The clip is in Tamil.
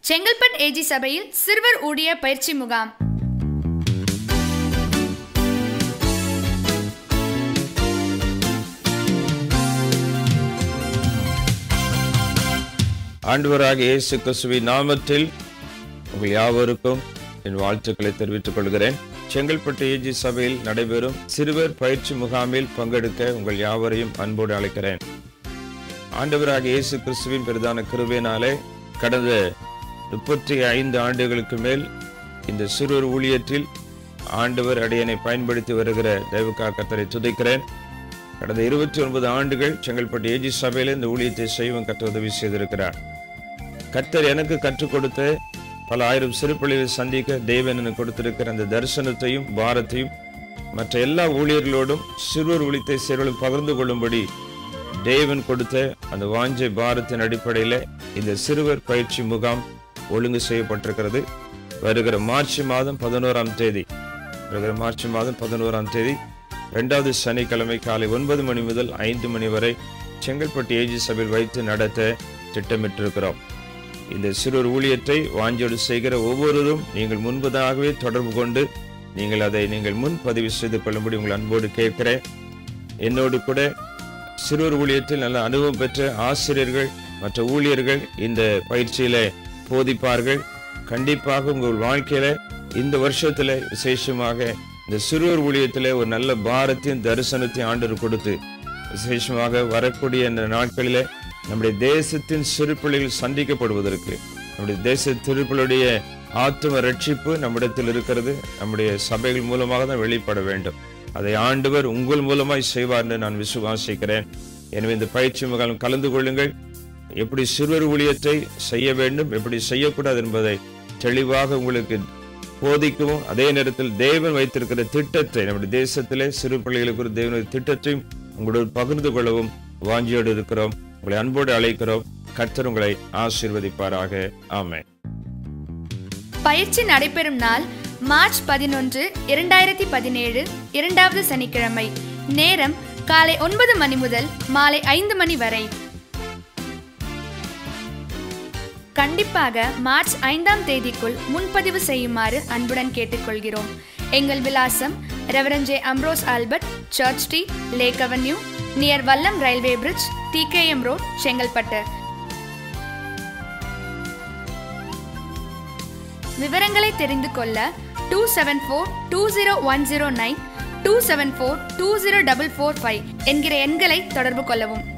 செங்கல்பட்டு ஏஜி சபையில் சிறுவர் ஊழியர் பயிற்சி முகாம். ஆண்டவராகிய இயேசு கிறிஸ்துவின் நாமத்தில் உங்கள் யாவருக்கும் என் வாழ்த்துக்களை தெரிவித்துக் கொள்கிறேன். செங்கல்பட்டு ஏஜி சபையில் நடைபெறும் சிறுவர் பயிற்சி முகாமில் பங்கெடுக்க உங்கள் யாவரையும் அன்போடு அழைக்கிறேன். ஆண்டவராகிய இயேசு கிறிஸ்துவின் பெரிதான கிருபையினாலே கடந்த 35 ஆண்டுகளுக்கு மேல் இந்த சிறுவர் ஊழியத்தில் ஆண்டவர் அடியனை பயன்படுத்தி வருகிற தெய்வ கர்த்தரை துதிக்கிறேன். கடந்த 29 ஆண்டுகள் செங்கல்பட்டு ஏஜி சபையில் இந்த ஊழியத்தை செய்வன் கர்த்தர் உதவி செய்திருக்கிறார். கர்த்தர் எனக்கு கற்றுக் கொடுத்த பல ஆயிரம் சிறு பிள்ளைகளை சந்திக்க தேவன் எனக்கு கொடுத்திருக்கிற அந்த தரிசனத்தையும் பாரத்தையும் மற்ற எல்லா ஊழியர்களோடும் சிறுவர் ஊழியத்தை சிறுவர்களும் பகிர்ந்து கொள்ளும்படி தேவன் கொடுத்த அந்த வாஞ்சை பாரத்தின் அடிப்படையில் இந்த சிறுவர் பயிற்சி முகாம் ஒழுங்கு செய்யப்பட்டிருக்கிறது. வருகிற மார்ச் மாதம் 11ஆம் தேதி 2வது சனிக்கிழமை காலை 9 மணி முதல் 5 மணி வரை செங்கல்பட்டு ஏஜி சபையில் வைத்து நடத்த திட்டமிட்டிருக்கிறோம். இந்த சிறுவர் ஊழியத்தை வாஞ்சோடு செய்கிற ஒவ்வொருவரும் நீங்கள் முன்பதாகவே தொடர்பு கொண்டு நீங்கள் முன்பதிவு செய்து கொள்ளும்படி உங்கள் அன்போடு கேட்கிறேன். என்னோடு கூட சிறுவர் ஊழியத்தில் நல்ல அனுபவம் பெற்ற ஆசிரியர்கள் மற்ற ஊழியர்கள் இந்த பயிற்சியில போதிப்பார்கள். கண்டிப்பாக உங்கள் வாழ்க்கையில இந்த வருஷத்துல விசேஷமாக இந்த சிறுவர் ஊழியத்திலே ஒரு நல்ல பாரத்தையும் தரிசனத்தையும் ஆண்டவர் கொடுத்து விசேஷமாக வரக்கூடிய இந்த நாட்களிலே நம்முடைய தேசத்தின் சிறு பிள்ளைகள் சந்திக்கப்படுவதற்கு நம்முடைய தேச திருப்பிள்ளுடைய ஆத்தும ரட்சிப்பு நம்மிடத்தில் இருக்கிறது. நம்முடைய சபைகள் மூலமாக தான் வெளிப்பட வேண்டும். அதை ஆண்டவர் உங்கள் மூலமாய் செய்வார் என்று நான் விசுவாசிக்கிறேன். எனவே இந்த பயிற்சி முகாம் கலந்து கொள்ளுங்கள். எப்படி சிறுவர் ஊழியத்தை செய்ய வேண்டும், எப்படி செய்யக்கூடாது என்பதை தெளிவாக உங்களுக்கு போதிக்கவும், அதே நேரத்தில் தேவன் வைத்திருக்கிற திட்டத்தை நம்முடைய தேசத்திலே சிறு பிள்ளைகளுக்கு தேவனுடைய திட்டத்தையும் உங்களோடு பகிர்ந்து கொள்ளவும் வாஞ்சியோடு இருக்கிறோம். உங்களை அன்போடு அழைக்கிறோம். கர்த்தர் உங்களை ஆசீர்வதிப்பாராக. ஆமென். பயிற்சி நடைபெறும் நாள் மார்ச் 11, 2017 2வது சனிக்கிழமை. நேரம் காலை 9 மணி முதல் மாலை 5 மணி வரை. கண்டிப்பாக மார்ச் 5ஆம் தேதிக்குள் முன்பதிவு செய்யுமாறு அன்புடன் கேட்டுக்கொள்கிறோம். எங்கள் விலாசம் Rev.J.Ambrose Albert, church street, lake avenue, near Vallam railway bridge, TKM road, Chengalpattu. விவரங்களை தெரிந்து கொள்ள 274-20109 274-20445 என்கிற எண்களை தொடர்பு கொள்ளவும்.